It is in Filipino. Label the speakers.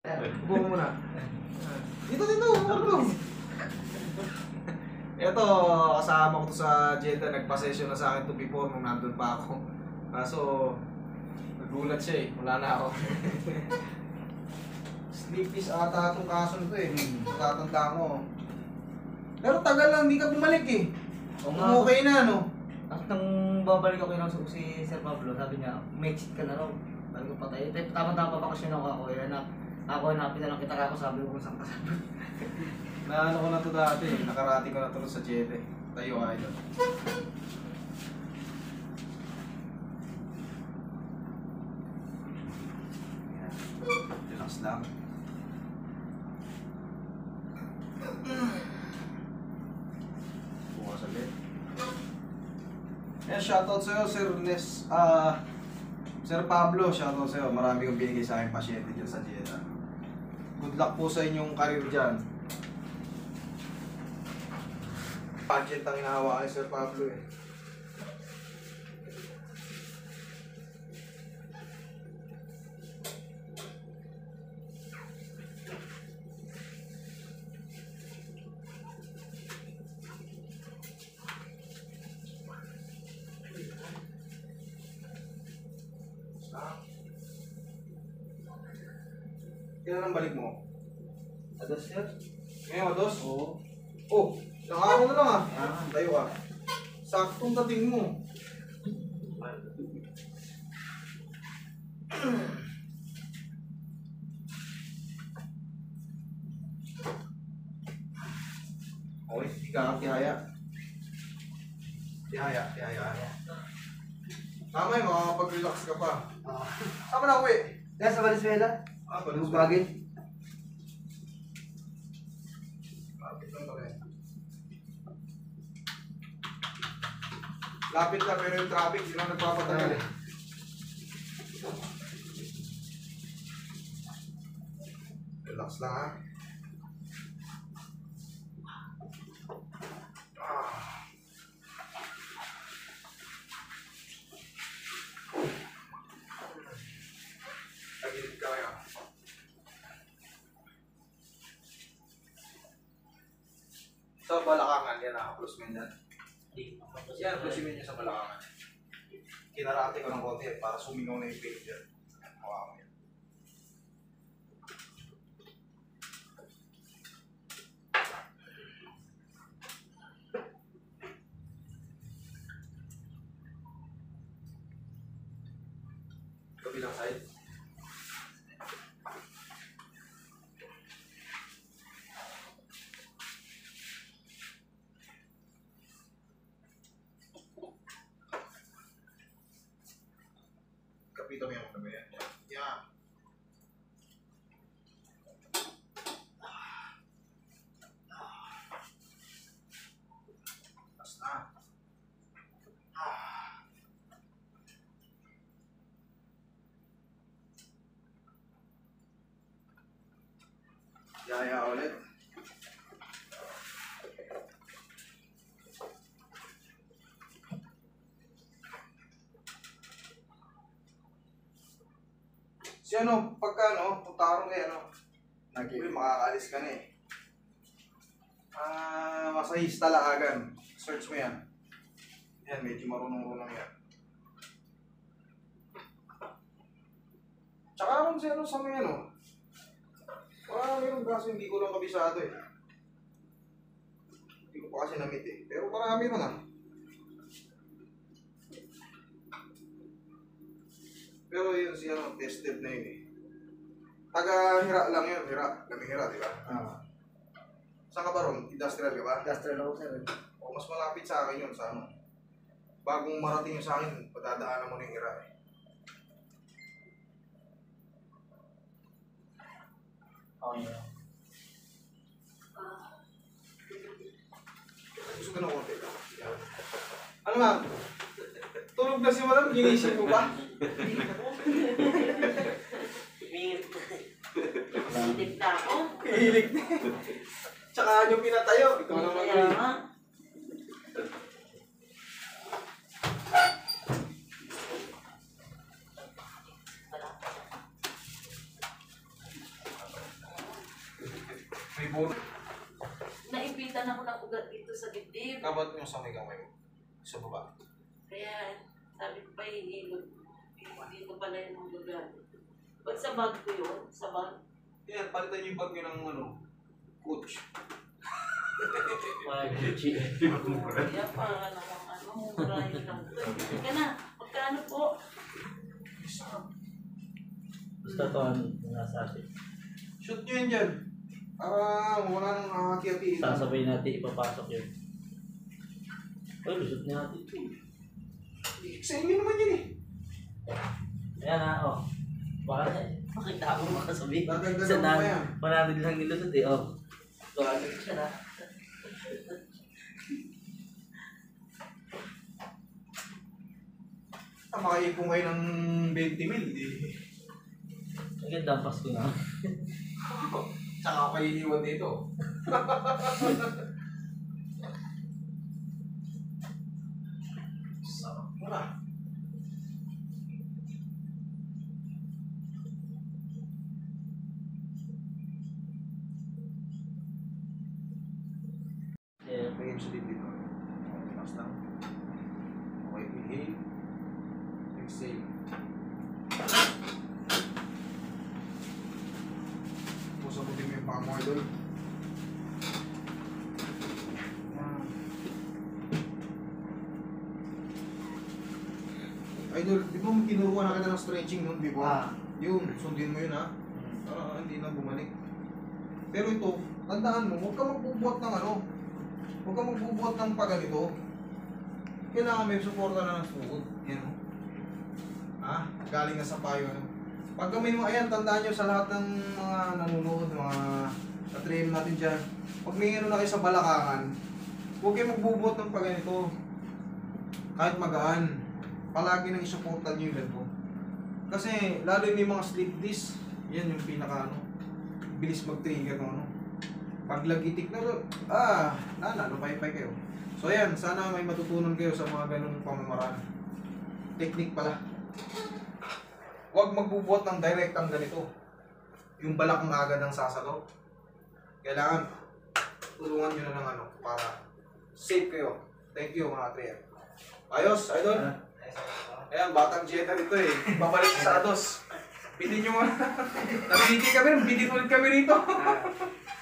Speaker 1: Upo mo muna. Dito, upo. Ito, kasama ko to sa Jeddah. Nagpa-session na sa akin to before nung nandun pa ako. Kaso, nagulat siya eh. Wala na ako. Sleepies ata itong kaso nito eh. Natatanda ko. Pero tagal lang, hindi ka bumalik eh. Okay na, no?
Speaker 2: At nang babalik ako yun si Sir Pablo, sabi niya, may cheat ka na raw. Sabi ko patay. Tama-tama bakasyon ako. Ako hanapin na lang kita ako, sabi ko kung saan ka sabi.
Speaker 1: Naano ko na to dati, nakarati ko na to sa Jeddah. Tayo idol. Yan. Relax lang. Bukas ulit. Yan, shoutout sa'yo, Sir Pablo, shoutout sa'yo. Marami kang binigay sa akin pasyente dyan sa Jeddah. Good luck po sa inyong career dyan. Pageant ang hinahawakan ni Sir Pablo eh. Kailan ang balik mo?
Speaker 2: Ados sir?
Speaker 1: Ngayon, Ados?
Speaker 2: Oo.
Speaker 1: Oh, isang araw na lang ah. Tayo ka. Saktong dating mo. Okay, ikaw tihaya. Tihaya. Tama yun, makakapag-relax ka pa. Saan na uwi?
Speaker 2: Kaya sa Valenzuela?
Speaker 1: Balis
Speaker 2: Bagay.
Speaker 1: Lapit lang pala eh. Lapit lang pero yung traffic, sila nagpapatagal eh. Relax lang ha. Tagilid ka kaya. Sa Balacangan, yan na, plus mo yan. Yan, plus mo sa Balacangan. Kinarate ko ng konti para sumingaw na yung pain dyan. Hawakan mo yan. Kabilang side. Kapito mo yung ano yan. Yan. Basta. Yaya ulit. Si ano, pagka ano, putarong eh ano, uy, makakaalis ka na eh. Masahista laagan. Search mo yan. Yan, medyo marunong-runong yan. Tsaka kung si ano sa may ano, marami yung braso hindi ko lang kabisado eh. Hindi ko pa kasi namit eh. Pero marami rin ah. Pero yun siya ano, tested na yun eh. Taga-hira lang yun, laming hira, di ba? Saan ka ba ron? Industrial ka ba?
Speaker 2: Industrial ako sir.
Speaker 1: O mas malapit sa akin yun, sa ano. Bagong marating yun sa akin, patadaanan mo na yung hira eh.
Speaker 2: Okay.
Speaker 1: Gusto ko na konti. Ano ma'am? Tulog na si madam, ginisip mo ba?
Speaker 3: Hilig na ako.
Speaker 1: Hilig na. Tsaka yung pinatayo. Ikaw naman
Speaker 3: Kaya
Speaker 1: yun.
Speaker 3: nga.
Speaker 1: May buro.
Speaker 3: Naipitan ako ng ugat dito sa dibdib.
Speaker 1: Kabat nyo sa may kamay mo. Sa baba.
Speaker 3: Kaya sabi ko pa hinilot. Dito pala yung ugat. Pag sa bag ko yun, sa bag.
Speaker 1: Yan, palitan nyo yung bag nyo ng ano, coach.
Speaker 2: Wala Gucci.
Speaker 3: Kaya para namang ano, murahin lang ito. Teka na, magkano po?
Speaker 2: Basta to ang nasa atin.
Speaker 1: Shoot nyo yan dyan. Wala nang nakakiyati.
Speaker 2: Sasabay natin ipapasok yun. Uy, lusot natin.
Speaker 1: Sa inyo naman yun eh.
Speaker 2: Ayan na, oh. Baka makita mo makasabi.
Speaker 1: Dadagdagan
Speaker 2: Isa
Speaker 1: mo
Speaker 2: na,
Speaker 1: pa yan.
Speaker 2: panatid lang nilusot eh, oh. Baka siya na.
Speaker 1: Makaipong kayo ng 20 mil.
Speaker 2: Ang ganda ang Pasko na.
Speaker 1: Tsaka kayo iniwan dito. Sarap mo na.
Speaker 2: Yeah.
Speaker 1: Lagyan siya dito. Okay, last lang. Okay, inhale. Exhale. Pusabutin mo yung paa mo, idol. Yan. Idol, di ba tinuruan na kita ng stretching noon before?
Speaker 2: Ah.
Speaker 1: Yun, sundin mo yun ha. Para hindi na bumalik. Pero ito, tandaan mo, huwag ka magbubuhat ng ano. Huwag ka magbubuhat ng paganito. Kailangan may suporta na ng suot. Yan o. Ha? Galing na sa payo. Ano? Pag gawin mo, ayan, tandaan nyo sa lahat ng mga nanonood, mga na-train natin dyan. Pag may ano na kayo sa balakangan, huwag kayo magbubuhat ng paganito. Kahit magaan. Palagi nang isuportan nyo yung ganito. Kasi, lalo yung may mga slip disc, yan yung pinaka ano, bilis mag-trigger ng ano. Pag lagitik na, napaypay kayo. So yan, sana may matutunan kayo sa mga ganung pamamaraan. Technique pala. Huwag magbubuhat ng direct ang ganito. Yung balakang agad ng sasalo. Kailangan tulungan nyo na ng ano para safe kayo. Thank you mga trainer. Ayos, idol. Ayan, batang Jetta dito eh. Babalik sa Ados. Bidin nyo mga. Nabidin kami, bidin ulit kami rito.